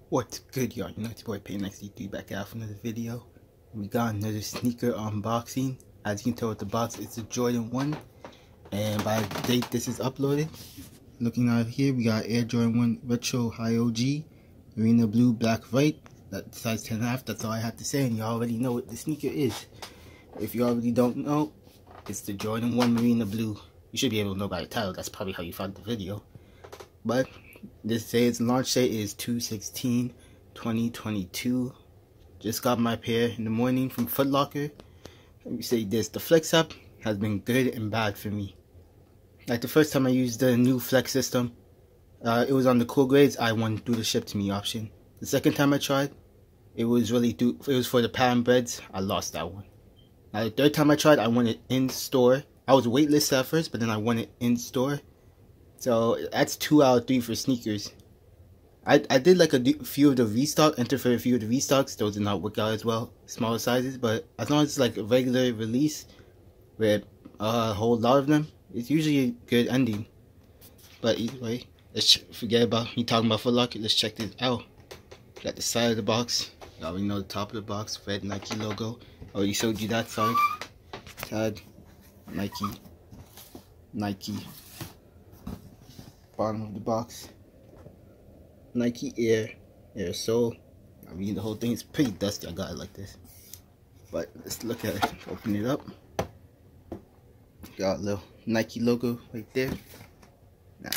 What's good, y'all? You know it's your boy PayneXD3 back out for another video. We got another sneaker unboxing. As you can tell with the box, it's a Jordan 1. And by the date this is uploaded, looking out here, we got Air Jordan 1 Retro High OG, Marina Blue, Black White. That size 10.5. That's all I have to say, and you already know what the sneaker is. If you already don't know, it's the Jordan 1 Marina Blue. You should be able to know by the title. That's probably how you found the video. But this says launch date is 2/16/2022. Just got my pair in the morning from Foot Locker. Let me say this, the Flex app has been good and bad for me. Like the first time I used the new Flex system, it was on the cool grades. I wanted to do the ship to me option. The second time I tried, it was for the pattern breads. I lost that one. Now the third time I tried, I wanted in store. I was waitlisted at first, but then I wanted in store. So that's 2 out of 3 for sneakers. I did like a few of the restock, enter for a few of the restocks. Those did not work out as well, smaller sizes. But as long as it's like a regular release with a whole lot of them, it's usually a good ending. But either way, let's forget about me talking about Foot Locker. Let's check this out. Got the side of the box. You already know the top of the box, red Nike logo. I already showed you that side. Tag, Nike. Bottom of the box, Nike Air Sole. I mean, the whole thing is pretty dusty. I got it like this, but let's look at it. Open it up. Got a little Nike logo right there. Now,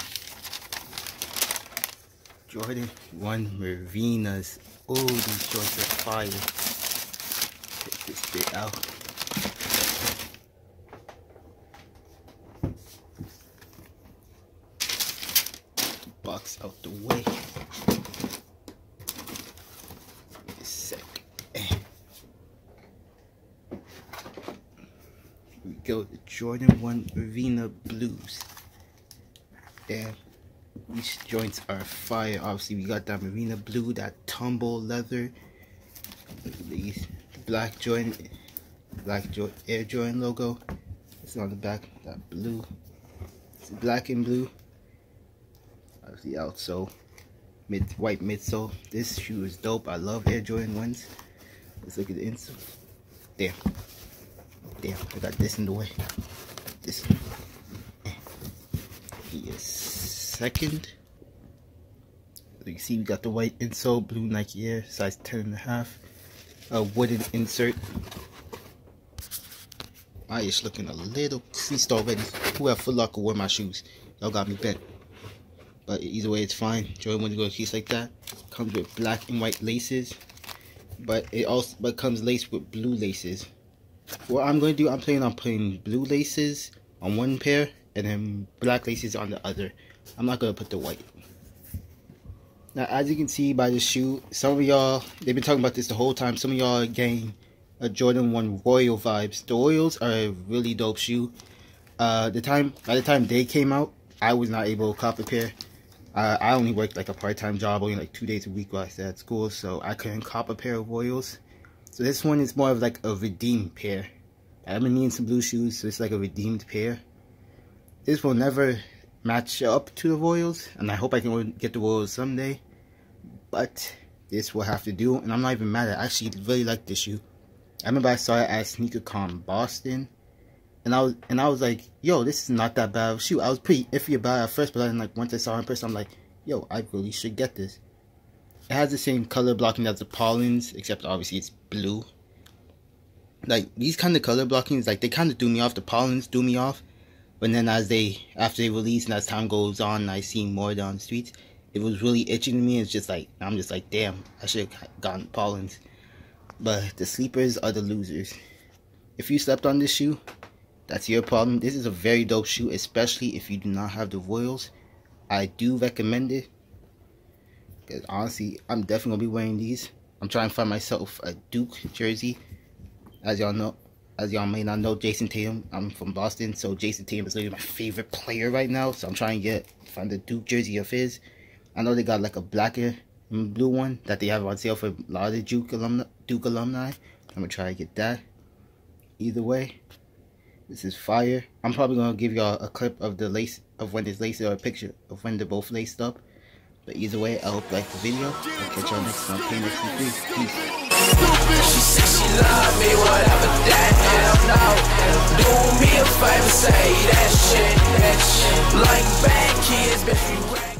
Jordan 1 Marinas. Oh, these shorts are fire. Take this bit out. Box out the way. Wait a sec. Here we go, the Jordan 1 Arena Blues. Damn, these joints are fire. Obviously, we got that Marina Blue, that tumble leather. Look at these black Air Jordan logo. It's on the back, that blue. It's black and blue. The outsole, white midsole. This shoe is dope. I love Air Jordan 1s. Let's look at the insole. Damn, I got this in the way. This is second. You see, we got the white insole, blue Nike Air, size 10.5. A wooden insert. My is looking a little creased already. Who at Foot Locker wore my shoes? Y'all got me bent. But either way, it's fine. Jordan 1 go a case like that. Comes with black and white laces, but it also comes laced with blue laces. What I'm going to do, I'm planning on putting blue laces on one pair and then black laces on the other. I'm not going to put the white. Now, as you can see by the shoe, some of y'all, they've been talking about this the whole time. Some of y'all are getting a Jordan 1 Royal vibes. The Royals are a really dope shoe. By the time they came out, I was not able to cop a pair. I only worked like a part-time job, only like 2 days a week while I stayed at school, so I couldn't cop a pair of Royals. So this one is more of like a redeemed pair. I've been needing some blue shoes, so it's like a redeemed pair. This will never match up to the Royals, and I hope I can get the Royals someday. But this will have to do, and I'm not even mad at it. I actually really like this shoe. I remember I saw it at SneakerCon Boston. And I was like, yo, this is not that bad of a shoe. I was pretty iffy about it at first, but then like once I saw it in person, I'm like, yo, I really should get this. It has the same color blocking as the Pollins, except obviously it's blue. Like these kind of color blockings, like they kind of threw me off. The Pollins threw me off, but then after they release and as time goes on, and I see more down the streets, it was really itching to me. It's just like I'm just like, damn, I should have gotten Pollins. But the sleepers are the losers. If you slept on this shoe, that's your problem. This is a very dope shoe, especially if you do not have the Royals. I do recommend it, because honestly, I'm definitely gonna be wearing these. I'm trying to find myself a Duke jersey. As y'all may not know, Jason Tatum. I'm from Boston, so Jason Tatum is literally my favorite player right now. So I'm trying to find a Duke jersey of his. I know they got like a black and blue one that they have on sale for a lot of the Duke alumni. I'm gonna try to get that. Either way, this is fire. I'm probably gonna give y'all a clip of the lace, of when it's laced, or a picture of when they're both laced up. But either way, I hope you like the video. I'll catch y'all next time. KNXT3. Peace. She said she love me, whatever that hell no. Do me a favor, say that shit. Like bad kids, bitch, you